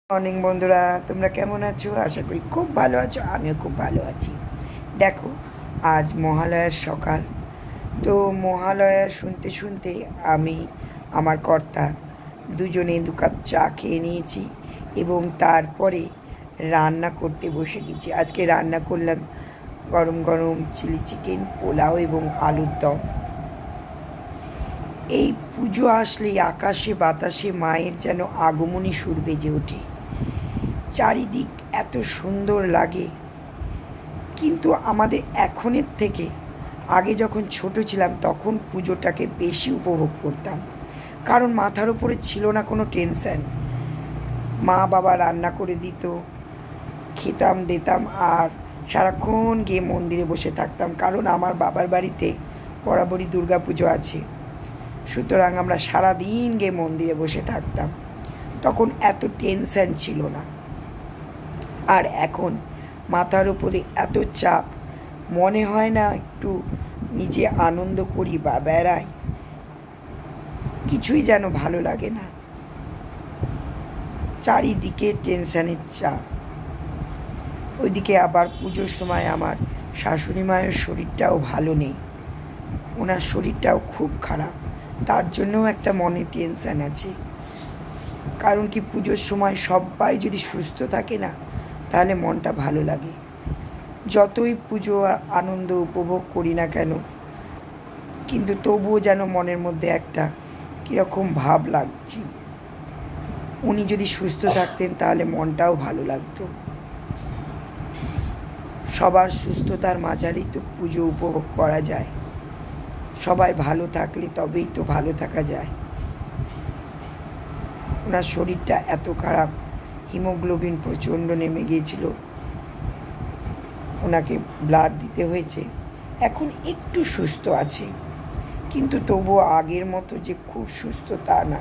Morning বন্ধুরা, তোমরা কেমন আছো? আশা করি খুব ভালো আছো। আমিও খুব ভালো আছি। দেখো, আজ মহালয়ার সকাল। তো মহালয়া শুনতে শুনতে আমি আমার কর্তা দুজনে 2 কাপ চা খেয়ে নিয়েছি এবং তারপরে রান্না করতে বসে গেছি। আজকে রান্না করলাম গরম গরম চিলি চিকেন, পোলাও এবং আলুর দম। এই পুজো আসলেই আকাশে বাতাসে মায়ের যেন আগমনী সুর বেজে ওঠে। চারিদিক এত সুন্দর লাগে। কিন্তু আমাদের এখনের থেকে আগে যখন ছোট ছিলাম তখন পুজোটাকে বেশি উপভোগ করতাম, কারণ মাথার উপরে ছিল না কোনো টেনশন। মা বাবা রান্না করে দিত, খেতাম দিতাম আর সারাক্ষণ গিয়ে মন্দিরে বসে থাকতাম, কারণ আমার বাবার বাড়িতে বরাবরই দুর্গা পুজো আছে। সুতরাং আমরা সারাদিন গিয়ে মন্দিরে বসে থাকতাম। তখন এত টেনশন ছিল না। আর এখন মাথার উপরে এত চাপ, মনে হয় না একটু নিজে আনন্দ করি বা বেড়াই, কিছুই যেন ভালো লাগে না। চারিদিকে টেনশনের চাপ। ওইদিকে আবার পুজোর সময় আমার শাশুড়ি মায়ের শরীরটাও ভালো নেই, ওনার শরীরটাও খুব খারাপ, তার জন্যও একটা মনে টেনশন আছে। কারণ কি, পুজোর সময় সবাই যদি সুস্থ থাকে না, তাহলে মনটা ভালো লাগে। যতই পুজো আনন্দ উপভোগ করি না কেন, কিন্তু তবুও যেন মনের মধ্যে একটা কীরকম ভাব লাগছে। উনি যদি সুস্থ থাকতেন তাহলে মনটাও ভালো লাগতো। সবার সুস্থতার মাঝারেই তো পুজো উপভোগ করা যায়। সবাই ভালো থাকলে তবেই তো ভালো থাকা যায়। ওনার শরীরটা এত খারাপ, হিমোগ্লোবিন প্রচণ্ড নেমে গিয়েছিল, ওনাকে ব্লাড দিতে হয়েছে। এখন একটু সুস্থ আছে, কিন্তু তবুও আগের মতো যে খুব সুস্থ তা না।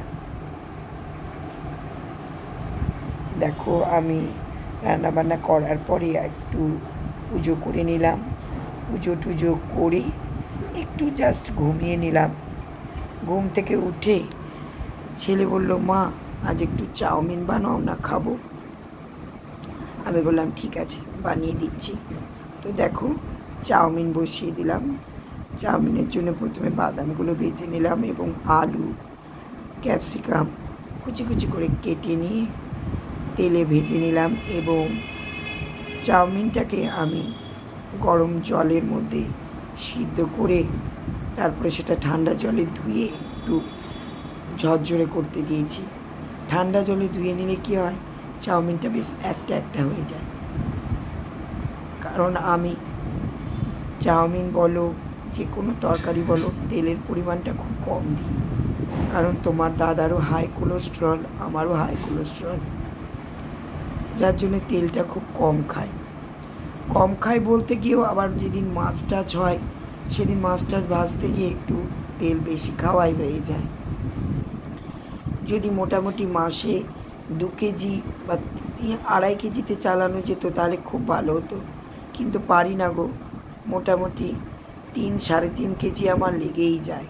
দেখো, আমি রান্নাবান্না করার পরে একটু পুজো করে নিলাম। পুজো টুজো করে একটু জাস্ট ঘুমিয়ে নিলাম। ঘুম থেকে উঠে ছেলে বলল, মা আজ একটু চাউমিন বানাও না, খাবো। আমি বললাম ঠিক আছে, বানিয়ে দিচ্ছি। তো দেখো, চাউমিন বসিয়ে দিলাম। চাউমিনের জন্য প্রথমে বাদামগুলো ভেজে নিলাম এবং আলু ক্যাপসিকাম কুচি কুচি করে কেটে নিয়ে তেলে ভেজে নিলাম এবং চাউমিনটাকে আমি গরম জলের মধ্যে সিদ্ধ করে তারপরে সেটা ঠান্ডা জলে ধুয়ে একটু ঝরঝরে করতে দিয়েছি। ঠান্ডা জলে ধুয়ে নিলে কী হয়, চাউমিনটা বেশ একটা একটা হয়ে যায়। কারণ আমি চাউমিন বলো, যে কোনো তরকারি বলো, তেলের পরিমাণটা খুব কম দিই। কারণ তোমার দাদারও হাই কোলেস্টেরল, আমারও হাই কোলেস্টেরল, যার জন্য তেলটা খুব কম খায়। কম খায় বলতে গিয়েও আবার যেদিন মাছ টাছ হয় সেদিন মাছ টাছ ভাজতে গিয়ে একটু তেল বেশি খাওয়াই হয়ে যায়। যদি মোটামুটি মাসে 2 কেজি বা 2.5 কেজিতে চালানো যেত তাহলে খুব ভালো হতো, কিন্তু পারি না গো। মোটামুটি 3-3.5 কেজি আমার লেগেই যায়।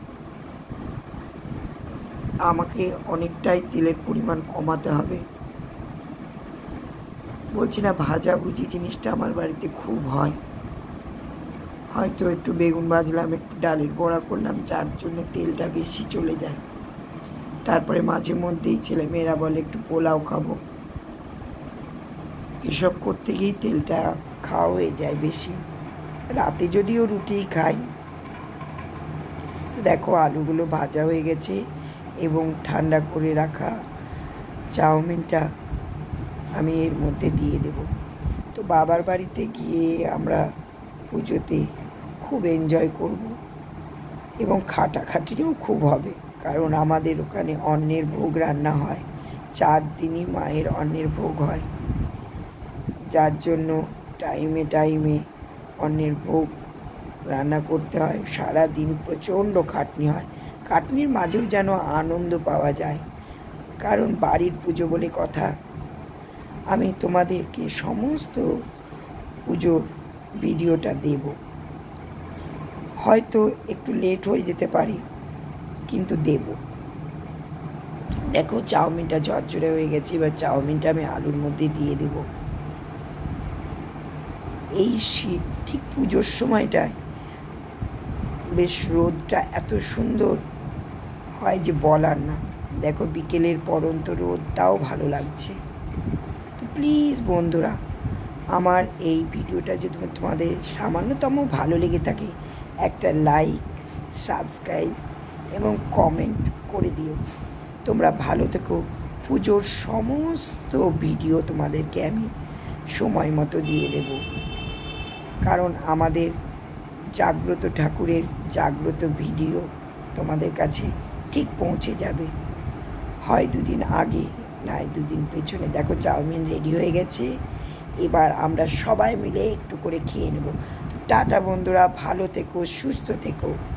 আমাকে অনেকটাই তেলের পরিমাণ কমাতে হবে। বলছি না, ভাজাভুজি জিনিসটা আমার বাড়িতে খুব হয়। হয়তো একটু বেগুন ভাজলাম, একটু ডালের বড়া করলাম, যার জন্য তেলটা বেশি চলে যায়। তারপরে মাঝে মধ্যেই ছেলেমেয়েরা বলে একটু পোলাও খাবো, এসব করতে গিয়েই তেলটা খাওয়া হয়ে যায় বেশি। রাতে যদিও রুটি খাই। দেখো, আলুগুলো ভাজা হয়ে গেছে এবং ঠান্ডা করে রাখা চাউমিনটা আমি এর মধ্যে দিয়ে দেব। তো বাবার বাড়িতে গিয়ে আমরা পুজোতে খুব এনজয় করব এবং খাটাখাটিও খুব হবে, কারণ আমাদের ওখানে অন্নের ভোগ রান্না হয়। 4 দিনই মায়ের অন্নের ভোগ হয়, যার জন্য টাইমে টাইমে অন্নের ভোগ রান্না করতে হয়। সারা দিন প্রচণ্ড খাটনি হয়, খাটনির মাঝেও যেন আনন্দ পাওয়া যায়, কারণ বাড়ির পুজো বলে কথা। আমি তোমাদেরকে সমস্ত পুজোর ভিডিওটা দেব, হয়তো একটু লেট হয়ে যেতে পারে, কিন্তু দেব। দেখো চাউমিনটা ঝরঝরে হয়ে গেছে, এবার চাউমিনটা আমি আলুর মধ্যে দিয়ে দেব। এই শীত ঠিক পুজোর সময়টায় বেশ রোদটা এত সুন্দর হয় যে বলার না। দেখো বিকেলের পরন্ত রোদটাও ভালো লাগছে। তো প্লিজ বন্ধুরা, আমার এই ভিডিওটা যদি তোমাদের সামান্যতম ভালো লেগে থাকে, একটা লাইক, সাবস্ক্রাইব এবং কমেন্ট করে দিও। তোমরা ভালো থেকো। পুজোর সমস্ত ভিডিও তোমাদেরকে আমি সময় মতো দিয়ে দেব, কারণ আমাদের জাগ্রত ঠাকুরের জাগ্রত ভিডিও তোমাদের কাছে ঠিক পৌঁছে যাবে, হয় দুদিন আগে নয় দুদিন পেছনে। দেখো চাউমিন রেডি হয়ে গেছে, এবার আমরা সবাই মিলে একটু করে খেয়ে নেব। টাটা বন্ধুরা, ভালো থেকো, সুস্থ থেকো।